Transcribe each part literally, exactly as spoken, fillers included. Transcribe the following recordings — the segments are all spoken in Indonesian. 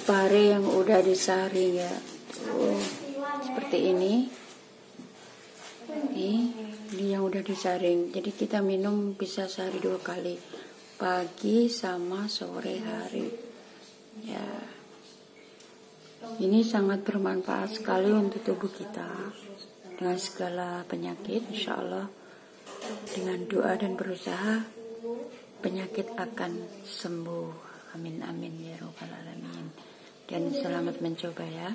pare yang udah disaring ya. Tuh, seperti ini. Ini, ini yang udah disaring. Jadi kita minum bisa sehari dua kali, pagi sama sore hari. Ya, ini sangat bermanfaat sekali untuk tubuh kita dengan segala penyakit. Insya Allah dengan doa dan berusaha penyakit akan sembuh. Amin amin ya robbal alamin. Dan selamat mencoba ya.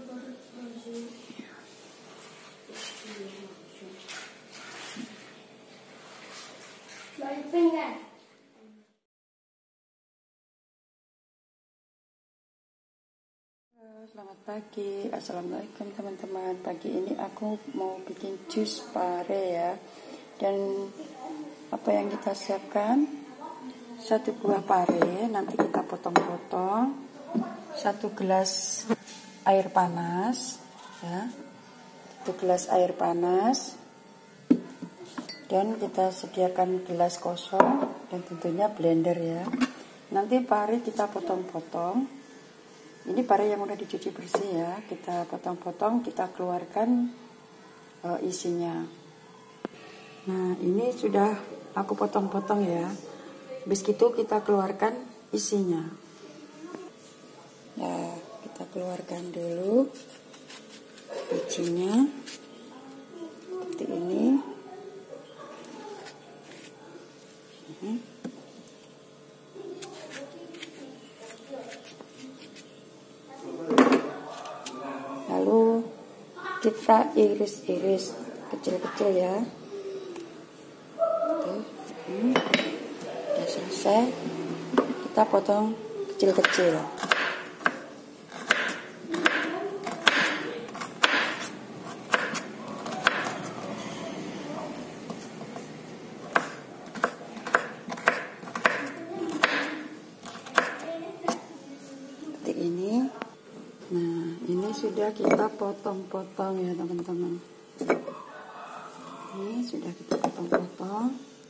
Selamat pagi, assalamualaikum teman-teman. Pagi ini aku mau bikin jus pare ya. Dan apa yang kita siapkan? Satu buah pare, nanti kita potong-potong. Satu gelas air panas, ya. Satu gelas air panas. Dan kita sediakan gelas kosong dan tentunya blender ya. Nanti pare kita potong-potong. Ini pare yang udah dicuci bersih ya. Kita potong-potong, kita keluarkan uh, isinya. Nah, ini sudah aku potong-potong ya. Habis itu kita keluarkan isinya. Ya, kita keluarkan dulu bijinya. Seperti ini. Lalu kita iris-iris kecil-kecil ya. Tuh, ini udah selesai. Kita potong kecil-kecil. Ini, nah ini sudah kita potong-potong ya teman-teman. Ini sudah kita potong-potong.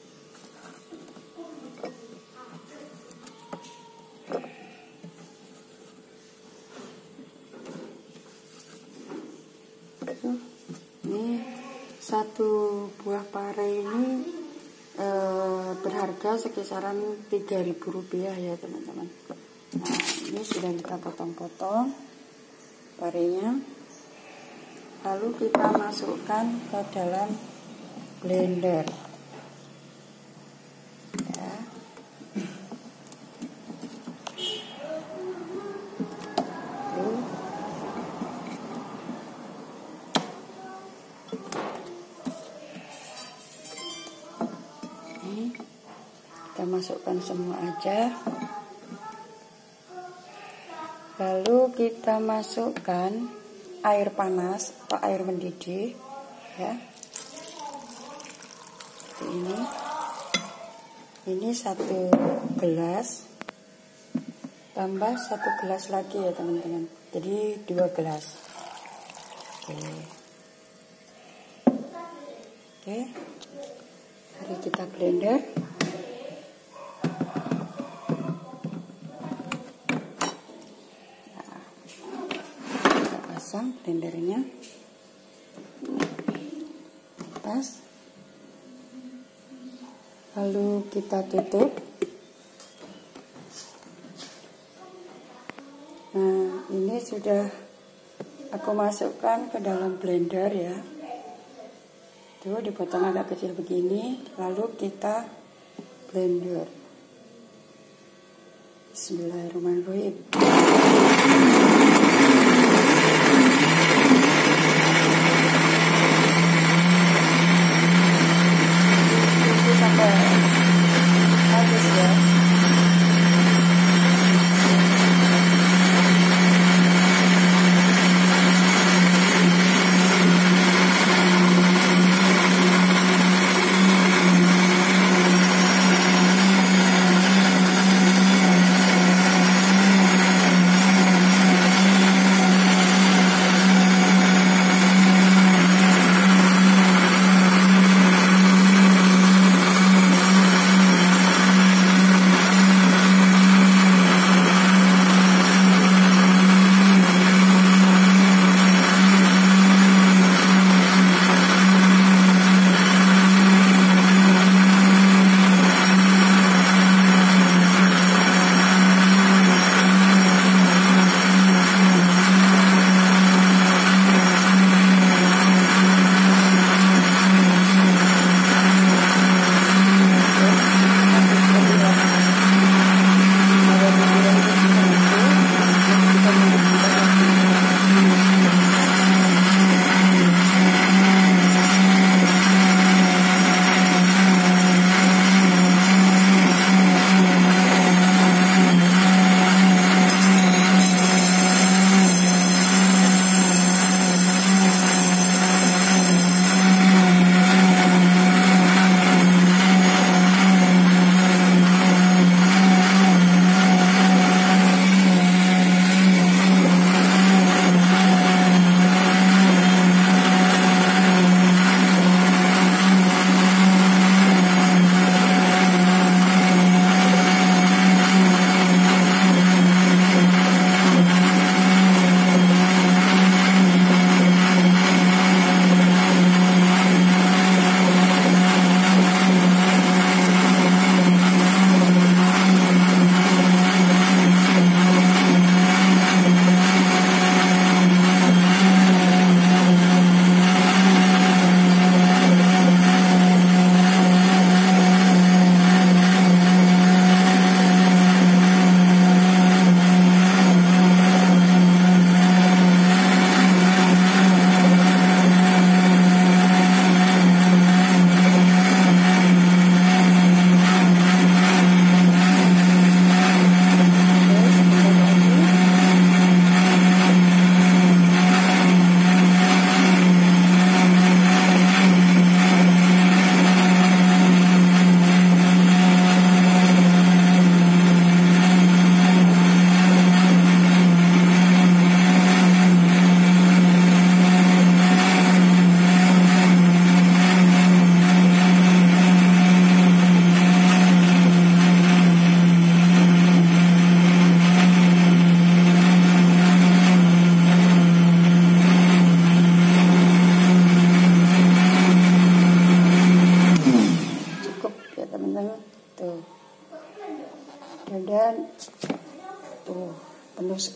Ini satu buah pare ini eh, berharga sekisaran tiga ribu rupiah ya teman-teman. Nah, ini sudah kita potong-potong parenya. Lalu kita masukkan ke dalam blender. Ya. Tuh. Ini kita masukkan semua aja. Lalu kita masukkan air panas atau air mendidih ya. Seperti ini. Ini satu gelas tambah satu gelas lagi ya teman-teman. Jadi dua gelas. Oke. Oke. Mari kita blender. Pasang blendernya, pas, lalu kita tutup. Nah, ini sudah aku masukkan ke dalam blender ya. Tuh dipotong agak kecil begini, lalu kita blender. Bismillahirrahmanirrahim. Habis ya.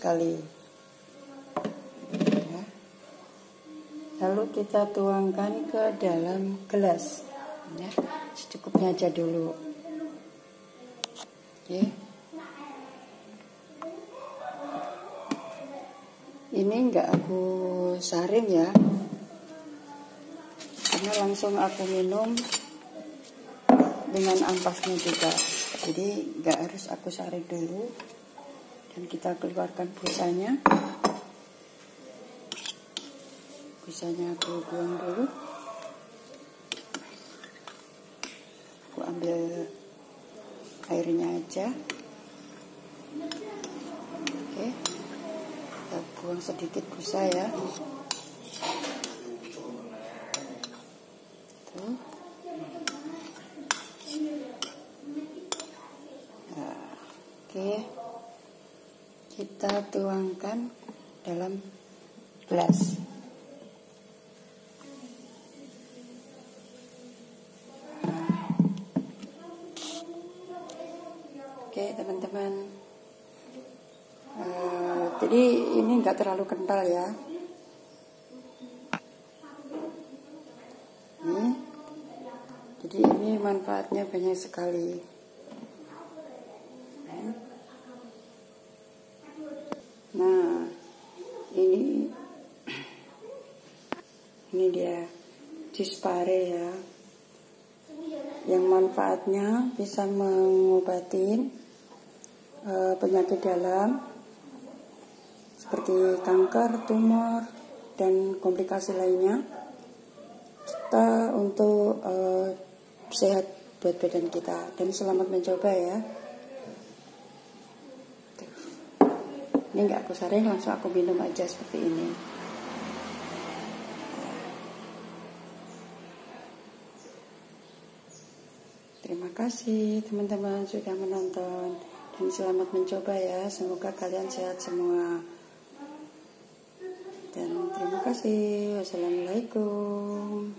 sekali. Ya. Lalu kita tuangkan ke dalam gelas. Ya, secukupnya aja dulu. Oke. Ini enggak aku saring ya, karena langsung aku minum dengan ampasnya juga. Jadi enggak harus aku saring dulu. Dan kita keluarkan busanya. Busanya aku buang dulu. Aku ambil airnya aja. Oke. Kita buang sedikit busa ya. Tuh. Nah, oke. Kita tuangkan dalam gelas. Oke teman-teman, uh, jadi ini enggak terlalu kental ya. Nih, jadi ini manfaatnya banyak sekali. Nah, ini ini dia jus pare ya, yang manfaatnya bisa mengobati penyakit dalam seperti kanker, tumor, dan komplikasi lainnya, serta untuk uh, sehat buat badan kita. Dan selamat mencoba ya. Ini nggak aku saring, langsung aku minum aja seperti ini. Terima kasih teman-teman sudah menonton. Dan selamat mencoba ya, semoga kalian sehat semua. Dan terima kasih. Wassalamualaikum.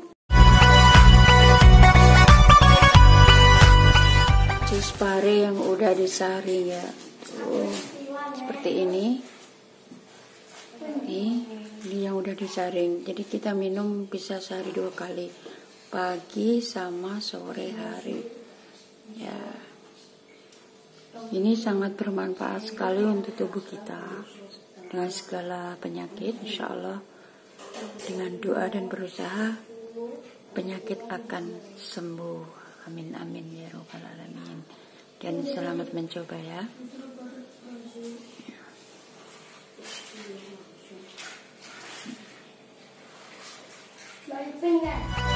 Jus pare yang udah disaring ya. Oh, seperti ini. Ini, ini yang udah disaring. Jadi kita minum bisa sehari dua kali. Pagi sama sore hari. Ya. Ini sangat bermanfaat sekali untuk tubuh kita dengan segala penyakit. Insya Allah dengan doa dan berusaha penyakit akan sembuh. Amin amin ya robbal alamin. Dan selamat mencoba ya. Bye.